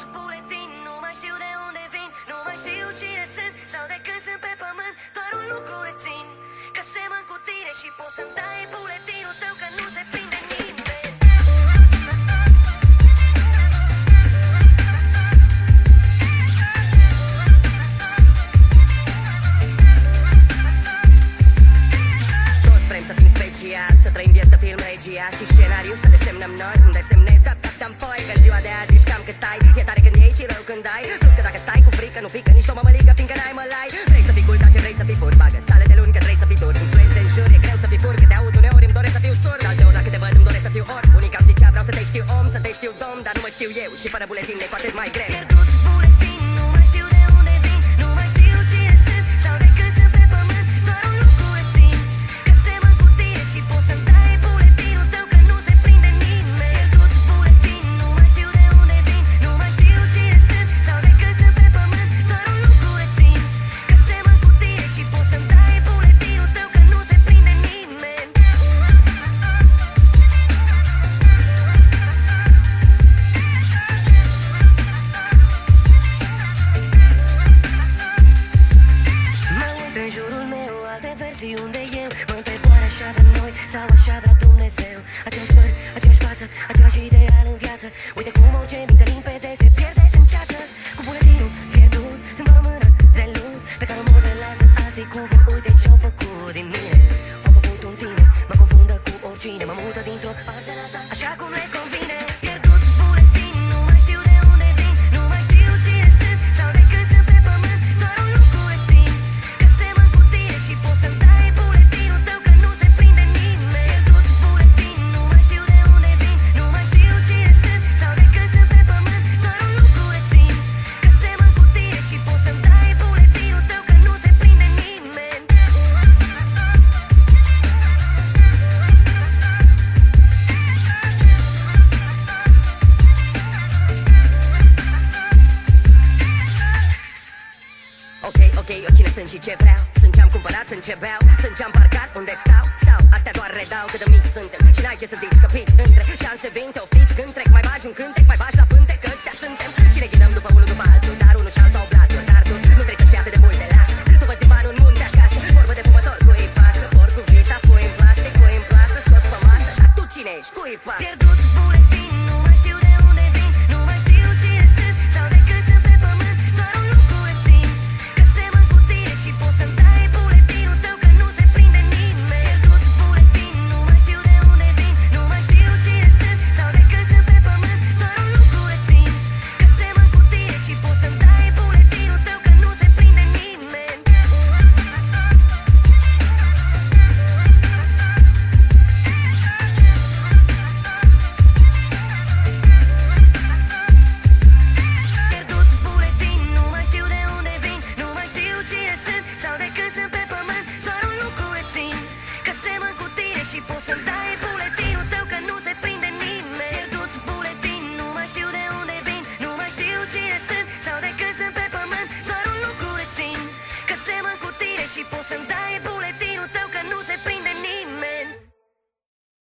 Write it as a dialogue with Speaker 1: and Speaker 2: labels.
Speaker 1: buletin, nu mai știu de unde vin, nu mai știu cine sunt sau de când sunt pe pământ. Doar un lucru rețin, că semăn cu tine și poți să-mi dai buletinul tău, că nu se prinde nimeni. Toți vrem să fim special, să trăim vieți de film regia și scenariu să le semnăm noi, unde semnezi dat foi, că ziua de azi ești cam cât ai. E tare când iei și rău când ai, plus că dacă stai cu frică nu pică nici o mămăligă, fiindcă n-ai mălai. Vrei să fii cool, dar ce vrei să fii fur, bagă sale de luni că vrei să fii dur. Influențe în jur, e greu să fii pur, că te aud uneori îmi doresc să fiu surd. Alteori la câte văd îmi doresc să fiu orb. Unii cam zicea vreau să te știu om, să te știu domn, dar nu mă știu eu și fără buletin e cu atât mai greu. Pierdut buletin, nu mai știu de unde vin, nu mai știu cine sunt sau de când sunt pe pământ. Doar un lucru rețin, că semăn cu tine și poți să-mi dai buletinul tău, că nu se prinde nimeni. Pierdut buletin, nu mai știu de unde vin, nu mai știu cine sunt sau de când sunt pe pământ. Doar un lucru rețin, că semăn cu tine și poți să-mi dai buletinul tău, că nu se prinde nimeni. Mă uit în jurul meu, alte versiuni unde eu mă întreb oare așa vrem noi sau așa vrea Dumnezeu. Același păr, aceeași față, același ideal în viață. Uite cum orice minte limpede se pierde în ceață. Cu buletinul pierdut, sunt doar o mână de luni pe care o modelează alții cum vor. Uite ce-au făcut din mine, au făcut un tine, mă confundă cu oricine, mă mută dintr-o parte la alta, așa cum le convine. Pierdut buletin, nu mai știu de unde vin, nu mai știu cine sunt sau de când sunt pe pământ. Doar un lucru rețin, că semăn cu tine și poți să-mi dai buletinul tău, că nu se prinde nimeni. Pierdut buletin, nu mai știu de unde vin, nu mai știu cine sunt sau de când sunt pe pământ. Doar un lucru rețin, că semăn cu tine și poți să-mi dai buletinul tău, că nu se prinde nimeni. Ok, eu cine sunt și ce vreau, sunt ce-am cumpărat, sunt ce beau, sunt ce-am parcat, unde stau, sau astea doar redau cât de mici suntem. Și n-ai ce să zici că pici între șanse vin, te oftici când trec, mai bagi un cântec, mai bagi la pânte, că ăștia suntem. Și ne ghidăm după unul după altul, dar unul și altul au blaturi, dar tu nu trebuie să știi atât de multe, lasă. Tu văd din bani un munte acasă, vorbă de fumător, cui pasă, porc cu vita, pui în plastic, pui în plasă, scos pe masă, dar tu cine ești, cui pasă? Pierdut buletin.